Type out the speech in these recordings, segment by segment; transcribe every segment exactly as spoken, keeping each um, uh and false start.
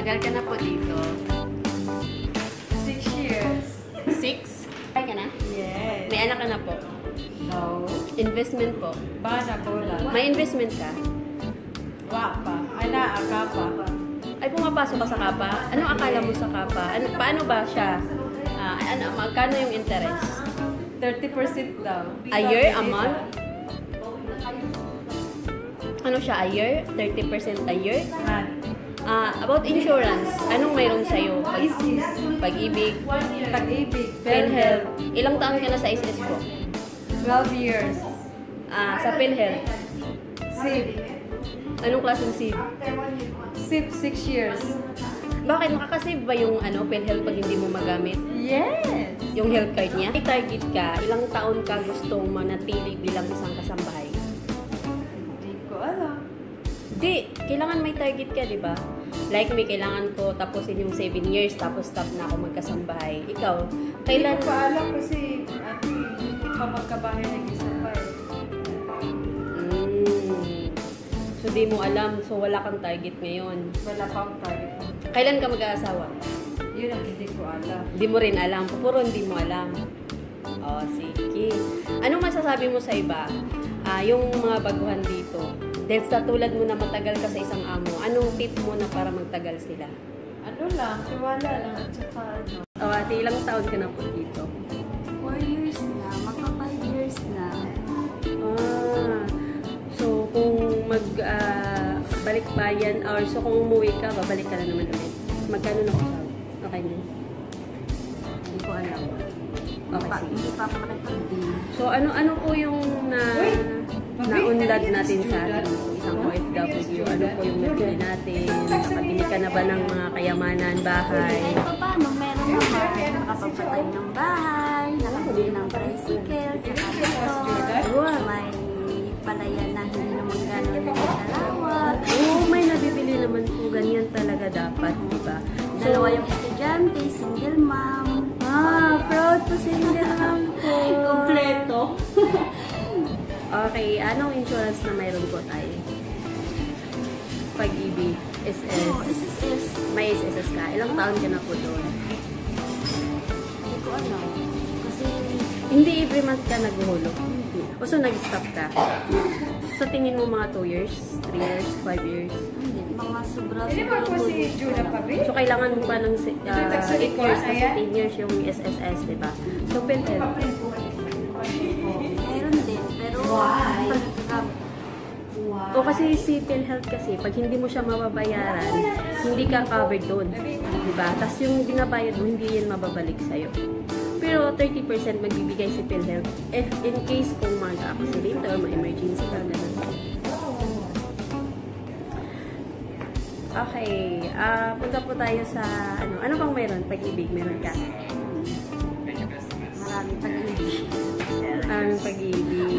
Matagal ka na po dito. Six years. Six? Ay ka na? Yes. May anak ka na po? No. Investment po? Bana ko lang. May investment ka? Wa pa. Ana, aka pa. Ay, pumapasok ka sa kapa? Anong akala mo sa kapa? Ano, paano ba siya? Ah, ano, magkano yung interest? thirty percent daw. A year? A month? Ano siya? A year? thirty percent a year? Man. Ah, about insurance, anong mayroon sa'yo? Pag, pag-ibig, Pag-ibig. PhilHealth. Ilang taon ka na sa S S po? twelve years. Ah, sa PhilHealth. Sip. Anong klaseng S I V? Sip, six years. Bakit nakakasave ba yung ano, PhilHealth pag hindi mo magamit? Yes. Yung health card niya? May target ka, ilang taon ka gustong manatili bilang isang kasambahay? Hindi ko alam. Di, kailangan may target ka, di ba? Like, may kailangan ko tapusin yung seven years, tapos stop na ako magkasambahay. Ikaw, kailan... Hindi ko pa alam kasi ate, gusto pa magkabahay ng isa pa eh. Mm. So, di mo alam. So, wala kang target ngayon. Wala pa akong target. Kailan ka mag-aasawa? Yun ang hindi ko alam. Di mo rin alam. Puro hindi mo alam. Oh, sige. Anong masasabi mo sa iba? Ah, yung mga baguhan dito. Dahil sa tulad mo na matagal ka sa isang amo, anong tip mo na para magtagal sila? Ano lang, tiwala lang at saka ano. O, ate, ilang taon ka na po dito? four years na, maka five years na. Ah, so kung mag ah, balik bayan, or so kung umuwi ka, babalik ka na naman ulit. Magkano na usap? Okay na? Hindi ko alam. Okay, Pa, sige. hindi pa ako nakapag-deal. So, ano-ano po yung na, naunlad natin sa ating isang O F W? Ano po yung nabili natin? Nakabili ka na ba ng mga kayamanan, bahay? Kahit pa paano, meron naman nakapagpatay ng bahay, nakabili ng tricycle, tsaka dito, Wow. may palayan na hindi naman gano'n kalawat. Oo, may nabibili naman po. Ganyan talaga dapat, di ba? Dalawa yung estudyante, single mom. Ah, proud to single mom po. Kompleto. Okay, anong insurance na mayroon po tayo? Pag-ibig, S S. Oh, S S S. May S S S ka. Ilang taon ka na po doon? Hindi ko alam. Kasi, Hindi every month ka naghuhulog. hindi. O so, nag-stop ka. Sa tingin mo mga two years, three years, five years. Hindi. Mga sobra. Hindi ba po si Juna Pabi? So, kailangan mo pa ng uh, eight years kasi ten years yung S S S, di ba? So, PhilHealth. Meron din, pero Why? pag- O kasi si PhilHealth kasi, pag hindi mo siya mababayaran, hindi ka covered doon. Diba? Tapos yung binabayad mo, hindi yan mababalik sa'yo. Pero thirty percent magbibigay si PhilHealth if in case kung mag-accident or ma-emergency ka, ganun. Okay. ah punta po tayo sa, ano, ano bang meron? Pag-ibig, meron ka? maraming pag-ibig. Ang pag-ibig.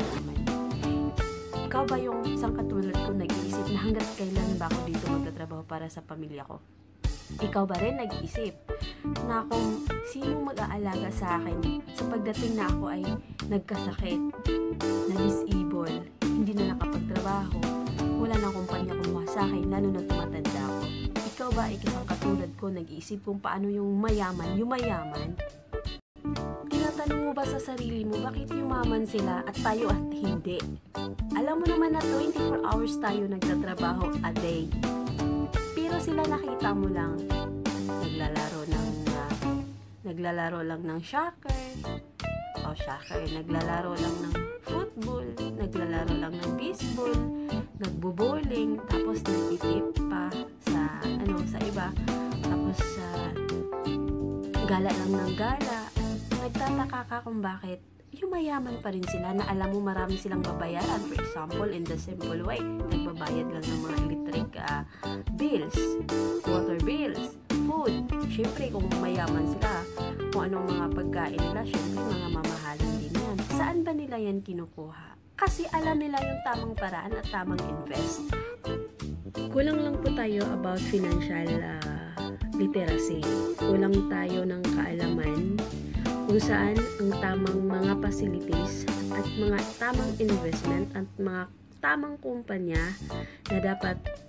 Ikaw ba yung isang katulad ko nag-iisip na hanggat kailan ba ako dito magtatrabaho para sa pamilya ko? Ikaw ba rin nag-iisip na kung sino mag-aalaga sa akin sa pagdating na ako ay nagkasakit, na-disable, hindi na nakapagtrabaho, wala na kumpanya kumuha sa akin, lalo na tumatanda ako? Ikaw ba ay isang katulad ko nag-iisip kung paano yung mayaman, yung mayaman? Tinatanong mo ba sa sarili mo, bakit yumaman sila at tayo at hindi? Alam mo naman na twenty-four hours tayo nagtatrabaho a day. Pero sila nakita mo lang, naglalaro ng, uh, naglalaro lang ng soccer, o soccer, naglalaro lang ng football, naglalaro lang ng baseball, nagbo-bowling, tapos nagtitip pa sa, ano, sa iba, tapos sa uh, gala lang ng gala. Nagtataka ka kung bakit yung mayaman pa rin sila na alam mo marami silang babayaran. For example, in the simple way, nagbabayad lang ng mga electric uh, bills, water bills, food. Siyempre, kung mayaman sila, kung anong mga pagkain nila, siyempre, mga mamahalin din yan. Saan ba nila yan kinukuha? Kasi alam nila yung tamang paraan at tamang invest. Kulang lang po tayo about financial uh, literacy. Kulang tayo ng kaalaman kung saan ang tamang mga facilities at mga tamang investment at mga tamang kumpanya na dapat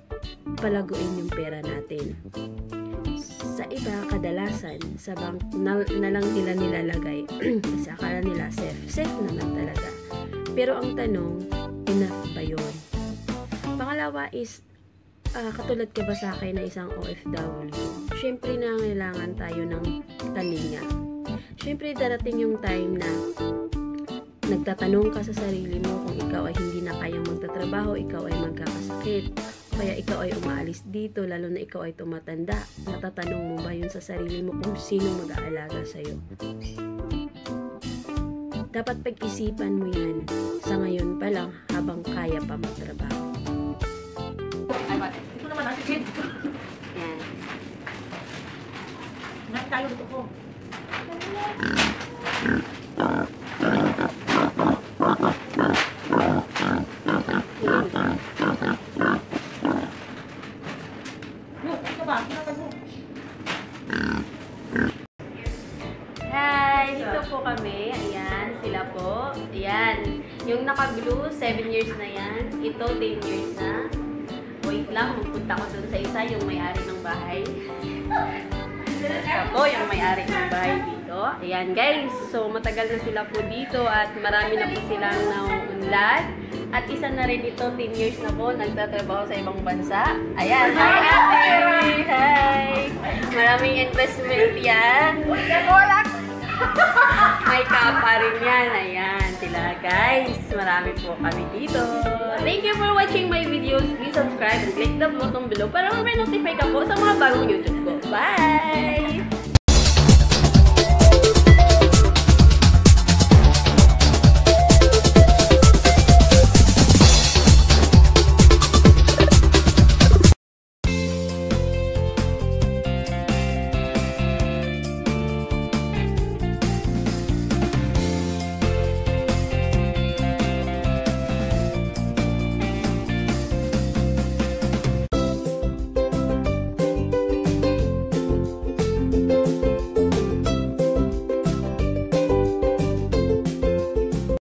palaguin yung pera natin. Sa iba, kadalasan, sa bank na, na lang nila nilalagay. Kasi akala nila safe. Safe naman talaga. Pero ang tanong, enough ba yun? Pangalawa is, uh, katulad ka ba sa akin na isang O F W? Siyempre nangailangan tayo ng talinga. Siyempre darating yung time na nagtatanong ka sa sarili mo kung ikaw ay hindi na kayang magtatrabaho, ikaw ay magkakasakit, kaya ikaw ay umaalis dito, lalo na ikaw ay tumatanda. Natatanong mo ba yun sa sarili mo kung sino mag-aalaga sa'yo? Dapat pag-isipan mo yan sa ngayon pa lang habang kaya pa magtrabaho. Ito naman ang kid. Yan. Nak tayo dito ko. Hi! Dito po kami. Ayan, sila po. Ayan. Yung naka-blue, seven years na yan. Ito, ten years na. Wait lang, magpunta ko dun sa isa, yung may-ari ng bahay. Ito po, yung may-ari ng bahay dito. Ayan, guys. So, matagal na sila po dito at marami na po silang nauunlad. At isa na rin ito, ten years na po, nagtatrabaho sa ibang bansa. Ayan, hi ate! Hi! Maraming investment yan. May kapa rin yan. Ayan, sila guys. Marami po kami dito. Thank you for watching my videos. Please subscribe and click the button below para ma-notify ka po sa mga bagong YouTube ko. Bye!